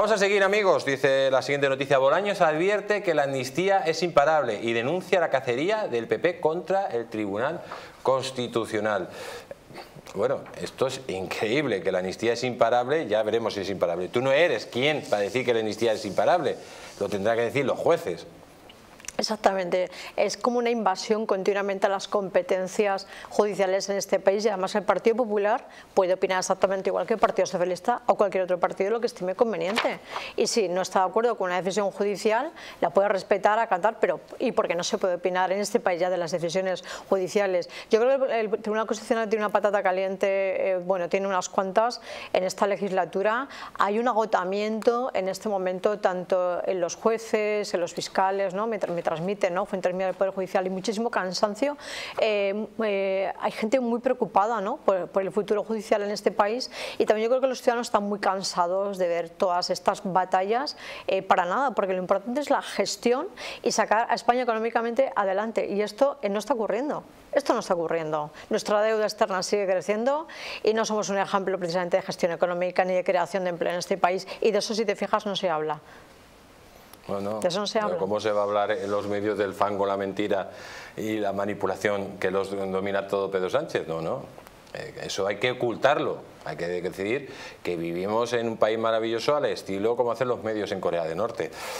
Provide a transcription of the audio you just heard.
Vamos a seguir, amigos. Dice la siguiente noticia: Bolaños advierte que la amnistía es imparable y denuncia la cacería del PP contra el Tribunal Constitucional. Bueno, esto es increíble, que la amnistía es imparable, ya veremos si es imparable. Tú no eres quien para decir que la amnistía es imparable, lo tendrán que decir los jueces. Exactamente, es como una invasión continuamente a las competencias judiciales en este país, y además el Partido Popular puede opinar exactamente igual que el Partido Socialista o cualquier otro partido lo que estime conveniente, y si no está de acuerdo con una decisión judicial la puede respetar, acatar, pero ¿y por qué no se puede opinar en este país ya de las decisiones judiciales? Yo creo que el Tribunal Constitucional tiene una patata caliente, bueno, tiene unas cuantas en esta legislatura. Hay un agotamiento en este momento tanto en los jueces, en los fiscales, ¿no? Me transmiten, ¿no? Fue intermedio del Poder Judicial, y muchísimo cansancio. Hay gente muy preocupada, ¿no? por el futuro judicial en este país, y también yo creo que los ciudadanos están muy cansados de ver todas estas batallas para nada, porque lo importante es la gestión y sacar a España económicamente adelante, y esto no está ocurriendo. Esto no está ocurriendo. Nuestra deuda externa sigue creciendo y no somos un ejemplo precisamente de gestión económica ni de creación de empleo en este país, y de eso, si te fijas, no se habla. Bueno, de eso no se habla. ¿Cómo se va a hablar en los medios del fango, la mentira y la manipulación que los domina todo Pedro Sánchez? No. Eso hay que ocultarlo. Hay que decidir que vivimos en un país maravilloso al estilo como hacen los medios en Corea del Norte.